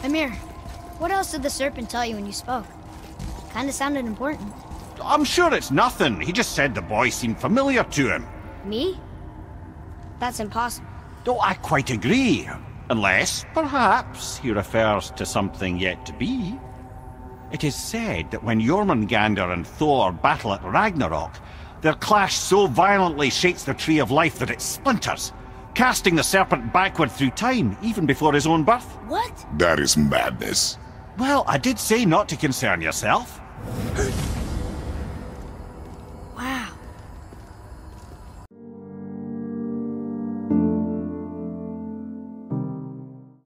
Amir, what else did the serpent tell you when you spoke? Kinda sounded important. I'm sure it's nothing. He just said the boy seemed familiar to him. Me? That's impossible. Oh, I quite agree. Unless, perhaps, he refers to something yet to be. It is said that when Jörmungandr and Thor battle at Ragnarok, their clash so violently shakes the Tree of Life that it splinters, casting the serpent backward through time, even before his own birth. What? That is madness. Well, I did say not to concern yourself.